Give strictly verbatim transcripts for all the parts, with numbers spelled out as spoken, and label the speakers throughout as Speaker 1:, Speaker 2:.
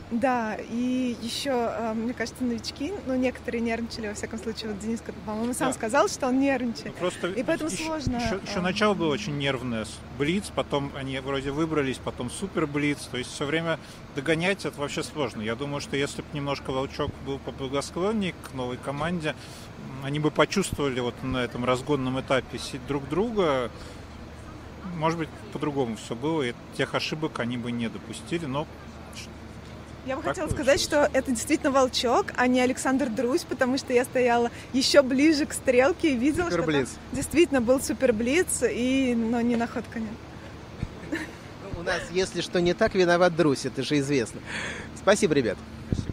Speaker 1: Да, и еще, мне кажется, новички, ну, некоторые нервничали, во всяком случае, вот Денис, по-моему, сам да. сказал, что он нервничает, ну, просто и поэтому еще, сложно.
Speaker 2: Еще, еще начало было очень нервное, блиц, потом они вроде выбрались, потом супер блиц, то есть все время догонять это вообще сложно. Я думаю, что если бы немножко Волчок был поблагосклонней к новой команде, они бы почувствовали вот на этом разгонном этапе друг друга, может быть, по-другому все было, и тех ошибок они бы не допустили, но
Speaker 1: я бы хотела сказать, что это действительно Волчок, а не Александр Друзь, потому что я стояла еще ближе к стрелке и видела, что там действительно был суперблиц, и, но не находка нет.
Speaker 3: Ну, у нас, если что не так, виноват Друзь, это же известно. Спасибо, ребят. Спасибо.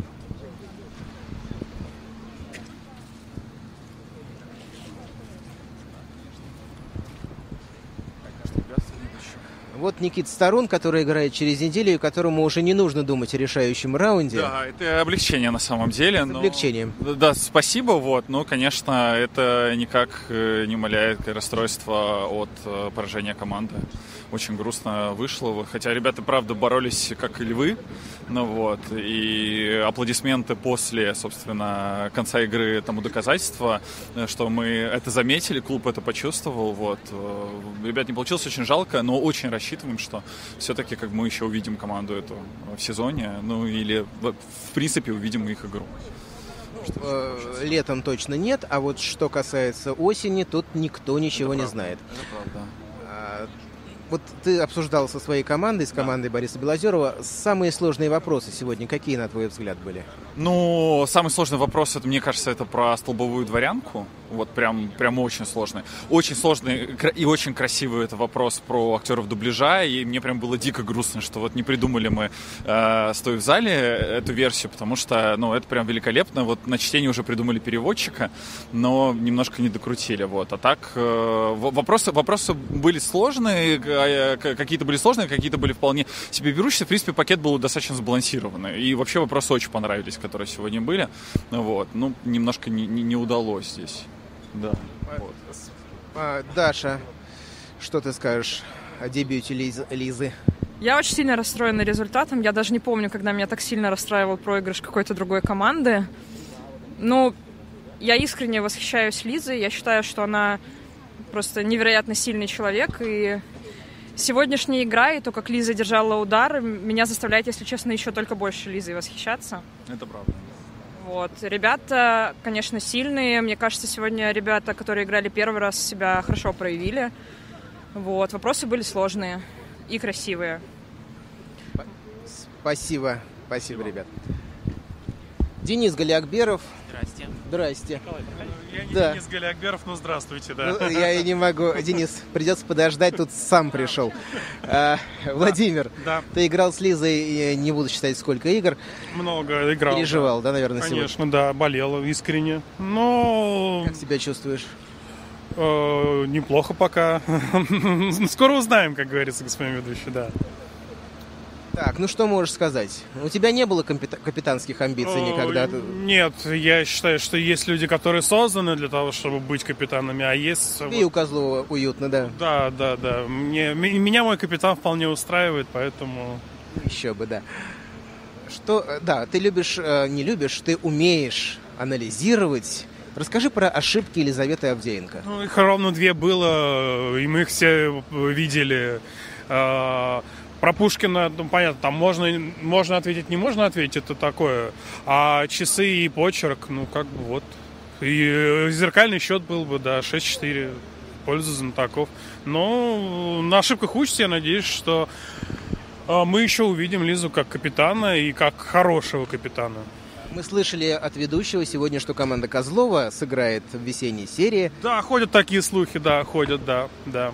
Speaker 3: Вот Никита Старун, который играет через неделю, и которому уже не нужно думать о решающем раунде.
Speaker 4: Да, это облегчение на самом деле.
Speaker 3: С но... облегчением.
Speaker 4: Да, спасибо, вот, но, конечно, это никак не умаляет расстройство от поражения команды. Очень грустно вышло, хотя ребята, правда, боролись как и львы, ну вот, и аплодисменты после, собственно, конца игры тому доказательство, что мы это заметили, клуб это почувствовал, вот. Ребят, не получилось, очень жалко, но очень рассчитываем, что все-таки как мы еще увидим команду эту в сезоне, ну или в принципе увидим их игру.
Speaker 3: Летом точно нет, а вот что касается осени, тут никто ничего
Speaker 4: это
Speaker 3: не
Speaker 4: правда.
Speaker 3: знает.
Speaker 4: Это правда.
Speaker 3: Вот ты обсуждал со своей командой, с командой да. Бориса Белозерова. Самые сложные вопросы сегодня какие, на твой взгляд, были?
Speaker 4: Ну, самый сложный вопрос, это, мне кажется, это про столбовую дворянку. Вот прям, прям очень сложный. Очень сложный и очень красивый это вопрос про актеров дубляжа. И мне прям было дико грустно, что вот не придумали мы, э, стоя в зале, эту версию, потому что, ну, это прям великолепно. Вот на чтение уже придумали переводчика, но немножко не докрутили. Вот. А так, э, вопросы, вопросы были сложные, какие-то были сложные, какие-то были вполне себе берущиеся. В принципе, пакет был достаточно сбалансированный. И вообще вопросы очень понравились, которые сегодня были. Вот. Ну, немножко не, не, не удалось здесь. Да. Вот.
Speaker 3: А, Даша, что ты скажешь о дебюте Лизы? Лизы?
Speaker 5: Я очень сильно расстроена результатом. Я даже не помню, когда меня так сильно расстраивал проигрыш какой-то другой команды. Ну, я искренне восхищаюсь Лизой. Я считаю, что она просто невероятно сильный человек. И сегодняшняя игра и то, как Лиза держала удар, меня заставляет, если честно, еще только больше Лизой восхищаться.
Speaker 4: Это правда.
Speaker 5: Вот. Ребята, конечно, сильные. Мне кажется, сегодня ребята, которые играли первый раз, себя хорошо проявили. Вот. Вопросы были сложные и красивые.
Speaker 3: Спасибо. Спасибо, ребят. Денис Галиакберов.
Speaker 6: Здрасте.
Speaker 3: Здрасте.
Speaker 6: Я не
Speaker 3: да.
Speaker 6: Денис Галиакберов, но здравствуйте, да.
Speaker 3: Ну, я и не могу. Денис, придется подождать, тут сам пришел. А, Владимир,
Speaker 6: да.
Speaker 3: ты играл с Лизой, не буду считать, сколько игр.
Speaker 6: Много играл.
Speaker 3: Переживал, да, да наверное,
Speaker 6: Конечно,
Speaker 3: сегодня?
Speaker 6: да, болел искренне. Но...
Speaker 3: Как себя чувствуешь?
Speaker 6: Э, неплохо пока. Скоро узнаем, как говорится, господин ведущий, да.
Speaker 3: Так, ну что можешь сказать? У тебя не было капита- капитанских амбиций никогда?
Speaker 6: Нет, я считаю, что есть люди, которые созданы для того, чтобы быть капитанами, а есть...
Speaker 3: И у Козлова уютно, да?
Speaker 6: Да, да, да. Мне, меня мой капитан вполне устраивает, поэтому...
Speaker 3: Еще бы, да. Что, да, ты любишь, не любишь, ты умеешь анализировать. Расскажи про ошибки Елизаветы Авдеенко.
Speaker 6: Ну, их ровно две было, и мы их все видели. Про Пушкина, ну, понятно, там можно, можно ответить, не можно ответить, это такое. А часы и почерк, ну, как бы вот. И зеркальный счет был бы, да, шесть четыре в пользу знатоков. Но на ошибках учатся, я надеюсь, что мы еще увидим Лизу как капитана и как хорошего капитана.
Speaker 3: Мы слышали от ведущего сегодня, что команда Козлова сыграет в весенней серии.
Speaker 6: Да, ходят такие слухи, да, ходят, да, да.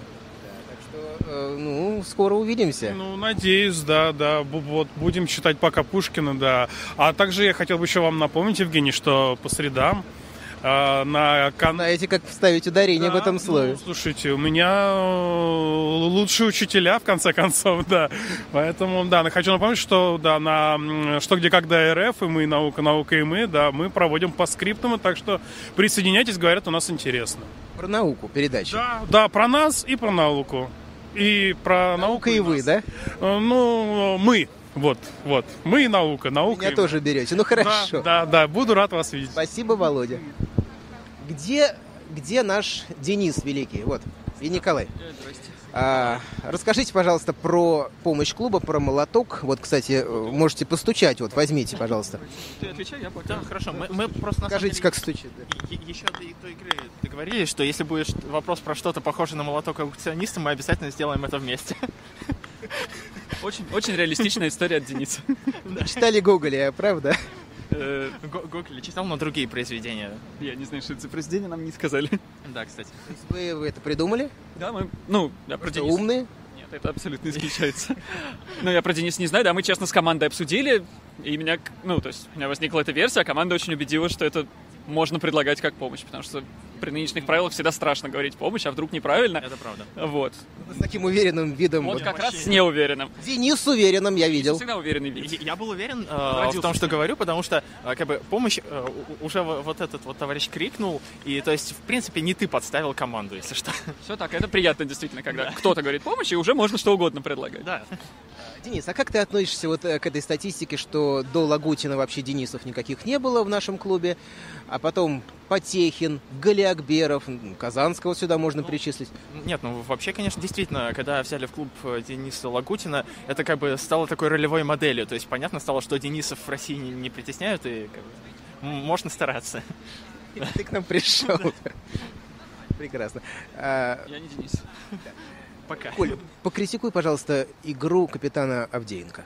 Speaker 3: Ну, скоро увидимся.
Speaker 6: Ну, надеюсь, да, да. Вот будем читать пока Пушкина, да. А также я хотел бы еще вам напомнить, Евгений, что по средам э, на кан...
Speaker 3: Знаете, как вставить ударение
Speaker 6: да,
Speaker 3: в этом слове.
Speaker 6: Ну, слушайте, у меня лучшие учителя, в конце концов, да. Поэтому, да, хочу напомнить, что, да, на «Что, где, когда» РФ, и мы «Наука, наука и мы», да, мы проводим по скриптам, так что присоединяйтесь, говорят, у нас интересно.
Speaker 3: Про науку передача.
Speaker 6: Да, да, про нас и про науку. И про
Speaker 3: наука
Speaker 6: науку
Speaker 3: и вы, да?
Speaker 6: Ну, мы. Вот, вот. Мы и наука, наука.
Speaker 3: Меня
Speaker 6: и...
Speaker 3: тоже берете. Ну хорошо.
Speaker 6: Да, да, да, буду рад вас видеть.
Speaker 3: Спасибо, Володя. Где, где наш Денис Великий? Вот. И Николай. А, расскажите, пожалуйста, про помощь клуба, про молоток. Вот, кстати, можете постучать. Вот, возьмите, пожалуйста.
Speaker 7: Ты отвечай, я пока. Да, хорошо. Мы, мы просто...
Speaker 3: Скажите, деле, как стучит. Да.
Speaker 7: Еще до, до игры договорились, что если будет вопрос про что-то похожее на молоток аукциониста, мы обязательно сделаем это вместе.
Speaker 8: Очень, очень реалистичная история от Дениса.
Speaker 3: Читали Гоголя, правда?
Speaker 7: Гоголь читал, но другие произведения.
Speaker 8: Я не знаю, что это за произведения, нам не сказали.
Speaker 7: Да, кстати.
Speaker 3: Вы, вы это придумали?
Speaker 8: Да, мы, ну, я про Дениса...
Speaker 3: умные?
Speaker 8: Нет, это абсолютно исключается. Ну, я про Дениса не знаю, да, мы честно с командой обсудили, и меня, ну, то есть у меня возникла эта версия, а команда очень убедила, что это можно предлагать как помощь, потому что при нынешних правилах всегда страшно говорить помощь, а вдруг неправильно.
Speaker 7: Это правда.
Speaker 8: Вот.
Speaker 3: С таким уверенным видом.
Speaker 8: Вот как раз с неуверенным.
Speaker 3: Денис с уверенным, я видел.
Speaker 8: Всегда уверенный вид.
Speaker 7: Я, я был уверен э, в том, что говорю, потому что э, как бы помощь э, уже вот этот вот товарищ крикнул, и то есть в принципе не ты подставил команду, если что.
Speaker 8: Все так, это приятно действительно, когда да. кто-то говорит помощь, и уже можно что угодно предлагать.
Speaker 7: Да.
Speaker 3: Денис, а как ты относишься вот к этой статистике, что до Лагутина вообще Денисов никаких не было в нашем клубе, а потом Потехин, Галиакберов, Казанского сюда можно ну, причислить?
Speaker 7: Нет, ну вообще, конечно, действительно, когда взяли в клуб Дениса Лагутина, это как бы стало такой ролевой моделью, то есть понятно стало, что Денисов в России не, не притесняют, и как бы, можно стараться.
Speaker 3: Ты к нам пришел. Прекрасно.
Speaker 8: Я не Денис.
Speaker 7: Пока.
Speaker 3: Коль, покритикуй, пожалуйста, игру капитана Авдеенко.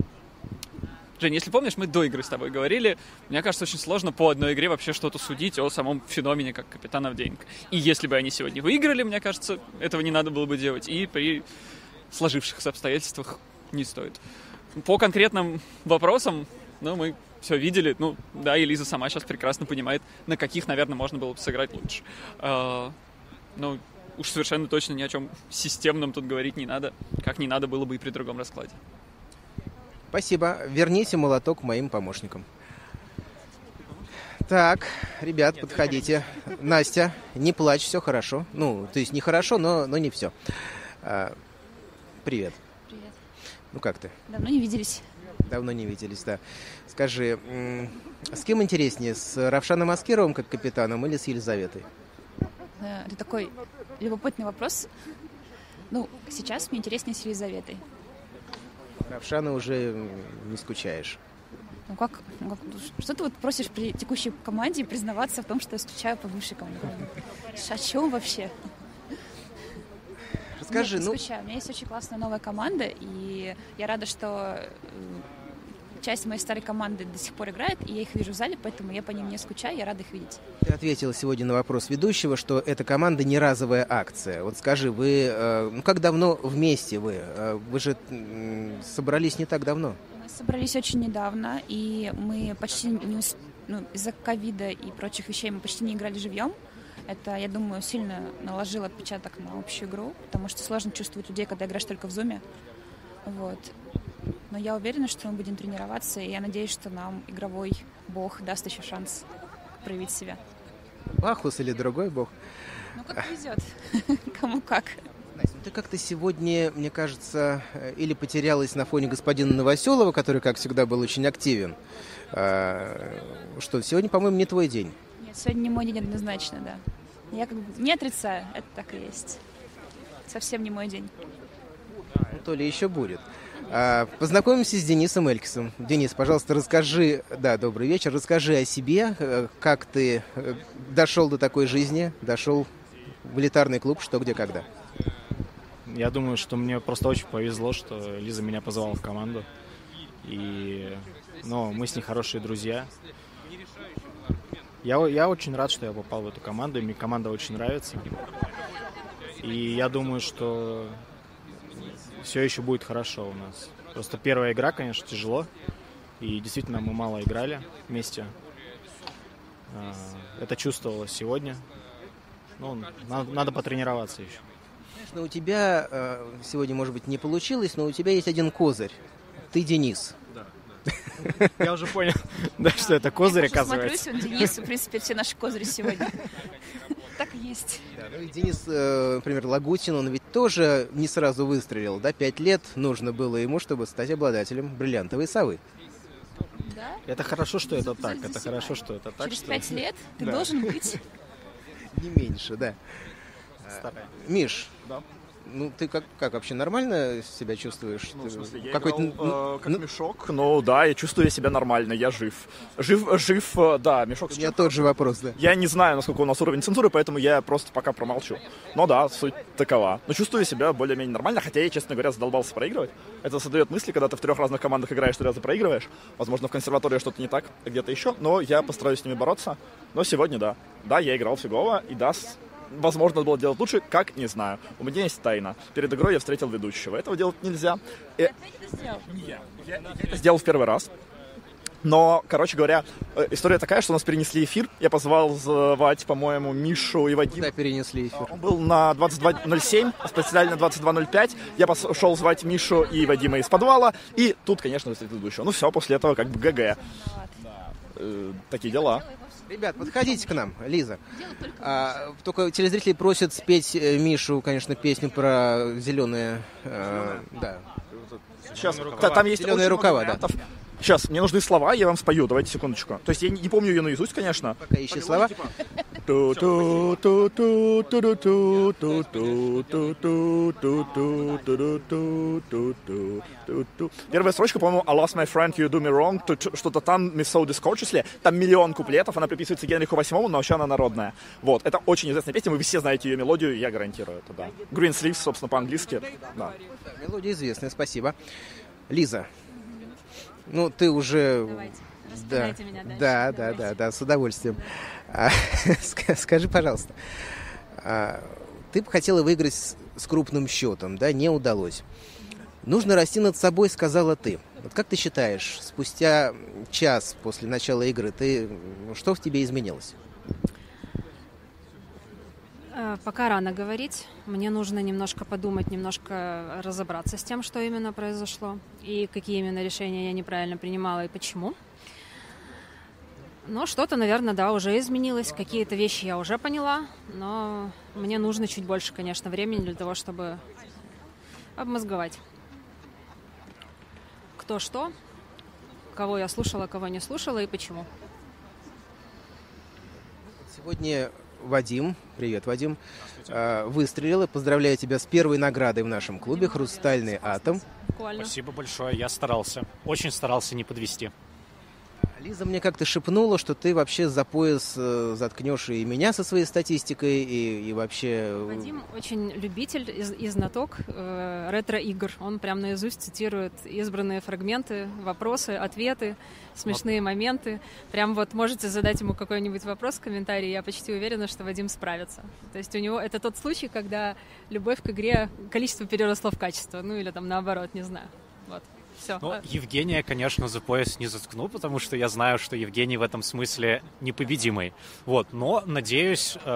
Speaker 8: Жень, если помнишь, мы до игры с тобой говорили, мне кажется, очень сложно по одной игре вообще что-то судить о самом феномене, как капитан Авдеенко. И если бы они сегодня выиграли, мне кажется, этого не надо было бы делать. И при сложившихся обстоятельствах не стоит. По конкретным вопросам, ну, мы все видели. Ну, да, и Лиза сама сейчас прекрасно понимает, на каких, наверное, можно было бы сыграть лучше. А, ну, уж совершенно точно ни о чем системном тут говорить не надо, как не надо было бы и при другом раскладе.
Speaker 3: Спасибо. Верните молоток моим помощникам. Так, ребят, Нет, подходите. Настя, не плачь, все хорошо. Ну, то есть не хорошо, но, но не все. А, привет.
Speaker 9: Привет.
Speaker 3: Ну, как ты?
Speaker 9: Давно не виделись.
Speaker 3: Давно не виделись, да. Скажи, с кем интереснее, с Равшаном Аскеровым как капитаном или с Елизаветой?
Speaker 9: Это такой любопытный вопрос. Ну, сейчас мне интереснее с Елизаветой.
Speaker 3: Равшана уже не скучаешь.
Speaker 9: Ну как, ну как, что ты вот просишь при текущей команде признаваться в том, что я скучаю по бывшей команде? О чем вообще?
Speaker 3: Расскажи,
Speaker 9: Нет,
Speaker 3: ну...
Speaker 9: не скучаю. У меня есть очень классная новая команда, и я рада, что часть моей старой команды до сих пор играет, и я их вижу в зале, поэтому я по ним не скучаю, я рада их видеть.
Speaker 3: Ты ответила сегодня на вопрос ведущего, что эта команда не разовая акция. Вот скажи, вы, ну как давно вместе вы? Вы же собрались не так давно.
Speaker 9: Мы собрались очень недавно, и мы почти не усп... ну, из-за ковида и прочих вещей мы почти не играли живьем. Это, я думаю, сильно наложило отпечаток на общую игру, потому что сложно чувствовать людей, когда играешь только в зуме. Вот. Но я уверена, что мы будем тренироваться, и я надеюсь, что нам игровой бог даст еще шанс проявить себя.
Speaker 3: Бахус или другой бог?
Speaker 9: Ну, как повезет. Кому как.
Speaker 3: Настя, ну ты как-то сегодня, мне кажется, или потерялась на фоне господина Новоселова, который, как всегда, был очень активен. А, что, сегодня, по-моему, не твой день.
Speaker 9: Нет, сегодня не мой день однозначно, да. Я как бы не отрицаю, это так и есть. Совсем не мой день.
Speaker 3: Ну, то ли еще будет. А, познакомимся с Денисом Элькисом. Денис, пожалуйста, расскажи, да, добрый вечер, расскажи о себе, как ты дошел до такой жизни, дошел в элитарный клуб, что, где, когда.
Speaker 10: Я думаю, что мне просто очень повезло, что Лиза меня позвала в команду. И, ну, мы с ней хорошие друзья. Я, я очень рад, что я попал в эту команду, и мне команда очень нравится. И я думаю, что все еще будет хорошо у нас. Просто первая игра, конечно, тяжело. И действительно, мы мало играли вместе. Это чувствовалось сегодня. Ну, надо, надо потренироваться еще.
Speaker 3: Конечно, у тебя э, сегодня, может быть, не получилось, но у тебя есть один козырь. Ты Денис.
Speaker 10: Да. да. Я уже понял, да, что это козырь, оказывается.
Speaker 9: Я смотрю, он Денис, в принципе, все наши козыри сегодня. Так и есть.
Speaker 3: Да, ну и Денис, э, например, Лагутин, он ведь тоже не сразу выстрелил, да? Пять лет нужно было ему, чтобы стать обладателем бриллиантовой совы.
Speaker 9: Да?
Speaker 10: Это хорошо, что это так. Это хорошо, что это так.
Speaker 9: Через
Speaker 10: что...
Speaker 9: пять лет ты
Speaker 10: Да.
Speaker 9: должен быть.
Speaker 3: Не меньше, да.
Speaker 10: Стараемся.
Speaker 3: Миш,
Speaker 10: Да.
Speaker 3: ну ты как, как вообще нормально себя чувствуешь?
Speaker 11: Ну, в смысле, я
Speaker 3: Какой-то,
Speaker 11: играл, э, как
Speaker 3: ну,
Speaker 11: мешок, но да, я чувствую себя нормально, я жив. Жив, жив, э, да, мешок.
Speaker 3: У меня тот же вопрос, да.
Speaker 11: Я не знаю, насколько у нас уровень цензуры, поэтому я просто пока промолчу. Но да, суть такова. Но чувствую себя более-менее нормально, хотя я, честно говоря, задолбался проигрывать. Это создает мысли, когда ты в трех разных командах играешь, три раза проигрываешь. Возможно, в консерватории что-то не так, а где-то еще, но я постараюсь с ними бороться. Но сегодня да. Да, я играл фигово, и да, с- возможно, было делать лучше, как, не знаю. У меня есть тайна. Перед игрой я встретил ведущего. Этого делать нельзя. Э, Я, я это сделал в первый раз. Но, короче говоря, э, история такая, что у нас перенесли эфир. Я позвал звать, по-моему, Мишу и Вадима.
Speaker 3: Куда перенесли эфир?
Speaker 11: Он был на двадцать два ноль семь, специально на двадцать два ноль пять. Я пошел звать Мишу и Вадима из подвала. И тут, конечно, встретил ведущего. Ну все, после этого как бы ГГ. Э, такие дела.
Speaker 3: Ребят, подходите к нам, Лиза. А, только телезрители просят спеть э, Мишу, конечно, песню про зеленые... э, да.
Speaker 11: Сейчас, та- там есть
Speaker 3: Зеленые
Speaker 11: очень
Speaker 3: рукава,
Speaker 11: много
Speaker 3: да.
Speaker 11: вариантов. Сейчас, мне нужны слова, я вам спою, давайте секундочку. То есть я не, не помню ее наизусть, конечно.
Speaker 3: Пока ищи слова.
Speaker 11: Первая строчка, по-моему, I lost my friend, you do me wrong, Тут что-то там, me so discourteously. Там миллион куплетов, она приписывается Генриху восьмому, но вообще она народная. Вот, это очень известная песня, вы все знаете ее мелодию, я гарантирую это, да. Green Sleeves, собственно, по-английски, да.
Speaker 3: Мелодия известная, спасибо. Лиза, ну ты уже...
Speaker 9: Давайте,
Speaker 3: Да,
Speaker 9: распинайте меня дальше.
Speaker 3: да, да,
Speaker 9: Давайте.
Speaker 3: да, да, с удовольствием. А, ска- скажи, пожалуйста, а, ты бы хотела выиграть с, с крупным счетом, да, не удалось. Нужно расти над собой, сказала ты. Вот как ты считаешь, спустя час после начала игры, ты, что в тебе изменилось?
Speaker 12: Э, Пока рано говорить. Мне нужно немножко подумать, немножко разобраться с тем, что именно произошло, и какие именно решения я неправильно принимала и почему. Но что-то, наверное, да, уже изменилось. Какие-то вещи я уже поняла, но мне нужно чуть больше, конечно, времени для того, чтобы обмозговать. Кто что, кого я слушала, кого не слушала и почему.
Speaker 3: Сегодня Вадим, привет, Вадим, а, выстрелил. И поздравляю тебя с первой наградой в нашем клубе «Хрустальный атом».
Speaker 12: Буквально.
Speaker 13: Спасибо большое, я старался. Очень старался не подвести.
Speaker 3: Лиза мне как-то шепнула, что ты вообще за пояс э, заткнешь и меня со своей статистикой, и, и вообще...
Speaker 12: Вадим очень любитель и, и знаток э, ретро-игр. Он прям наизусть цитирует избранные фрагменты, вопросы, ответы, смешные моменты. Прям вот можете задать ему какой-нибудь вопрос в комментарии, я почти уверена, что Вадим справится. То есть у него это тот случай, когда любовь к игре, количество переросло в качество, ну или там наоборот, не знаю. Вот. Все.
Speaker 13: Но Евгения, конечно, за пояс не заткну, потому что я знаю, что Евгений в этом смысле непобедимый. Вот, но надеюсь э,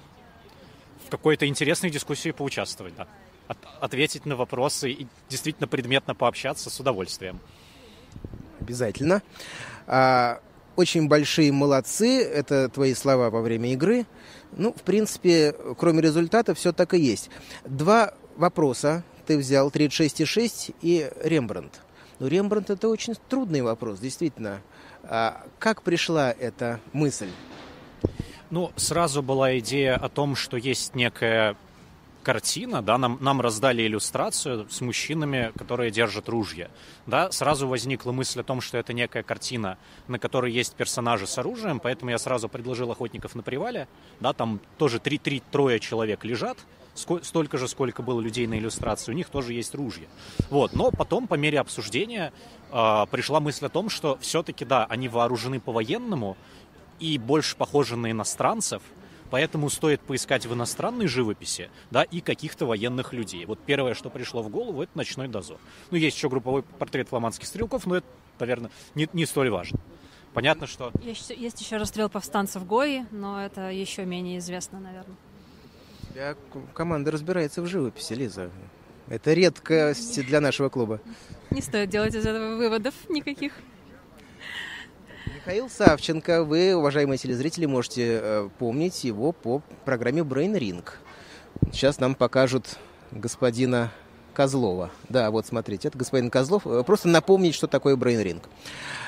Speaker 13: в какой-то интересной дискуссии поучаствовать, да. От- ответить на вопросы и действительно предметно пообщаться с удовольствием.
Speaker 3: Обязательно. А, очень большие молодцы, это твои слова во время игры. Ну, в принципе, кроме результата, все так и есть. Два вопроса ты взял, тридцать шесть и шесть и Рембрандт. Но Рембрандт — это очень трудный вопрос, действительно. А как пришла эта мысль?
Speaker 13: Ну, сразу была идея о том, что есть некая картина, да, нам, нам раздали иллюстрацию с мужчинами, которые держат ружья. Да, сразу возникла мысль о том, что это некая картина, на которой есть персонажи с оружием, поэтому я сразу предложил «Охотников на привале». Да, там тоже три-трое человек лежат, ско- столько же, сколько было людей на иллюстрации, у них тоже есть ружья. Вот. Но потом, по мере обсуждения, э, пришла мысль о том, что все-таки, да, они вооружены по-военному и больше похожи на иностранцев, поэтому стоит поискать в иностранной живописи, да, и каких-то военных людей. Вот первое, что пришло в голову, это «Ночной дозор». Ну, есть еще групповой портрет фламандских стрелков, но это, наверное, не, не столь важно. Понятно, что...
Speaker 12: Есть, есть еще расстрел повстанцев Гои, но это еще менее известно, наверное.
Speaker 3: У тебя команда разбирается в живописи, Лиза. Это редкость для нашего клуба.
Speaker 12: Не стоит делать из этого выводов никаких.
Speaker 3: Мне Михаил Савченко. Вы, уважаемые телезрители, можете э, помнить его по программе Brain Ring. Сейчас нам покажут господина Козлова. Да, вот смотрите, это господин Козлов. Просто напомнить, что такое Brain Ring.